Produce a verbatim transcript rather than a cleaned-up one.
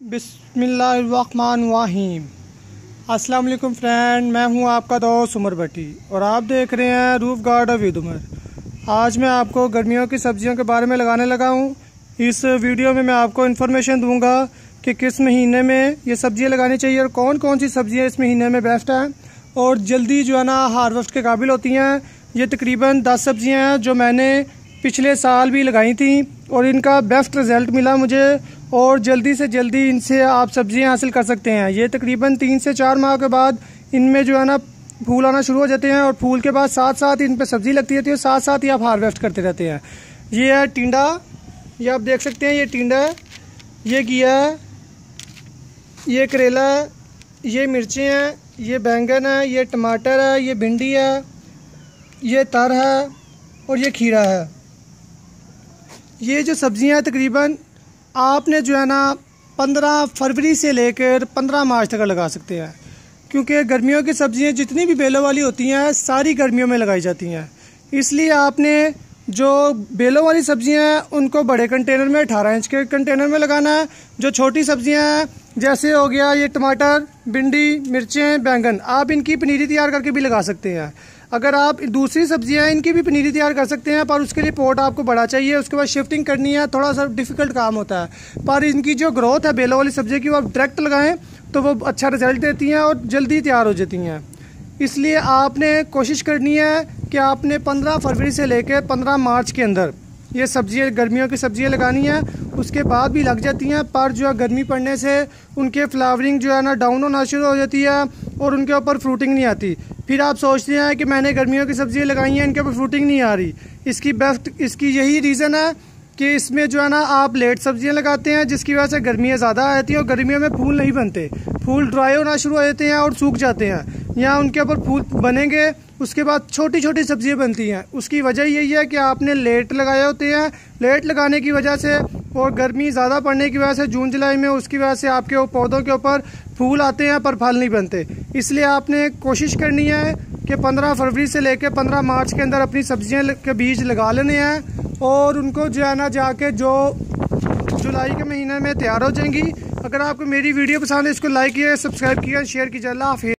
बिस्मिल्लाहिर्रहमानिर्रहीम। अस्सलाम वालेकुम फ्रेंड, मैं हूं आपका दोस्त उमर भट्टी और आप देख रहे हैं रूफ गार्डन विद उमर। आज मैं आपको गर्मियों की सब्जियों के बारे में लगाने लगा हूं। इस वीडियो में मैं आपको इन्फॉर्मेशन दूंगा कि किस महीने में ये सब्जियां लगानी चाहिए और कौन कौन सी सब्जियां इस महीने में बेस्ट हैं और जल्दी जो है ना हार्वेस्ट के काबिल होती हैं। ये तकरीबन दस सब्जियाँ हैं जो मैंने पिछले साल भी लगाई थी और इनका बेस्ट रिज़ल्ट मिला मुझे और जल्दी से जल्दी इनसे आप सब्जियां हासिल कर सकते हैं। ये तकरीबन तीन से चार माह के बाद इनमें जो है ना फूल आना शुरू हो जाते हैं और फूल के बाद साथ साथ इन पे सब्जी लगती रहती है, साथ साथ ही आप हार्वेस्ट करते रहते हैं। ये है टिंडा, ये आप देख सकते हैं, ये टिंडा है, ये घिया है, ये करेला है, ये मिर्चें हैं, ये बैंगन है, ये टमाटर है, ये भिंडी है, ये तर है और ये खीरा है। ये जो सब्जियां हैं तकरीबन आपने जो है ना पंद्रह फरवरी से लेकर पंद्रह मार्च तक लगा सकते हैं, क्योंकि गर्मियों की सब्जियां जितनी भी बेलों वाली होती हैं सारी गर्मियों में लगाई जाती हैं। इसलिए आपने जो बेलों वाली सब्जियां हैं उनको बड़े कंटेनर में अठारह इंच के कंटेनर में लगाना है। जो छोटी सब्जियां हैं जैसे हो गया ये टमाटर, भिंडी, मिर्चें, बैंगन, आप इनकी पनीरी तैयार करके भी लगा सकते हैं। अगर आप दूसरी सब्जियां हैं इनकी भी पनीरी तैयार कर सकते हैं, पर उसके लिए पोट आपको बड़ा चाहिए, उसके बाद शिफ्टिंग करनी है, थोड़ा सा डिफिकल्ट काम होता है। पर इनकी जो ग्रोथ है बेलों वाली सब्जी की वो आप डायरेक्ट लगाएं तो वो अच्छा रिजल्ट देती हैं और जल्दी तैयार हो जाती हैं। इसलिए आपने कोशिश करनी है कि आपने पंद्रह फरवरी से लेकर पंद्रह मार्च के अंदर ये सब्जियां गर्मियों की सब्जियां लगानी है। उसके बाद भी लग जाती हैं, पर जो है गर्मी पड़ने से उनके फ्लावरिंग जो है ना डाउन होना शुरू हो जाती है और उनके ऊपर फ्रूटिंग नहीं आती। फिर आप सोचते हैं कि मैंने गर्मियों की सब्जियां लगाई हैं, इनके ऊपर फ्रूटिंग नहीं आ रही। इसकी बेस्ट इसकी यही रीज़न है कि इसमें जो है ना आप लेट सब्जियां लगाते हैं, जिसकी वजह से गर्मियाँ ज़्यादा आती हैं और गर्मियों में फूल नहीं बनते, फूल ड्राई होना शुरू हो जाते हैं और सूख जाते हैं। यहाँ उनके ऊपर फूल बनेंगे, उसके बाद छोटी छोटी सब्जियां बनती हैं। उसकी वजह यही है कि आपने लेट लगाए होते हैं। लेट लगाने की वजह से और गर्मी ज़्यादा पड़ने की वजह से जून जुलाई में उसकी वजह से आपके पौधों के ऊपर फूल आते हैं पर फल नहीं बनते। इसलिए आपने कोशिश करनी है कि पंद्रह फरवरी से लेकर पंद्रह मार्च के अंदर अपनी सब्जियां के बीज लगा लेने हैं और उनको जो है ना जाके जो जुलाई के महीने में तैयार हो जाएंगी। अगर आपको मेरी वीडियो पसंद है इसको लाइक कीजिए, सब्सक्राइब कीजिए, शेयर कीजिए। अल्लाह हाफिज़।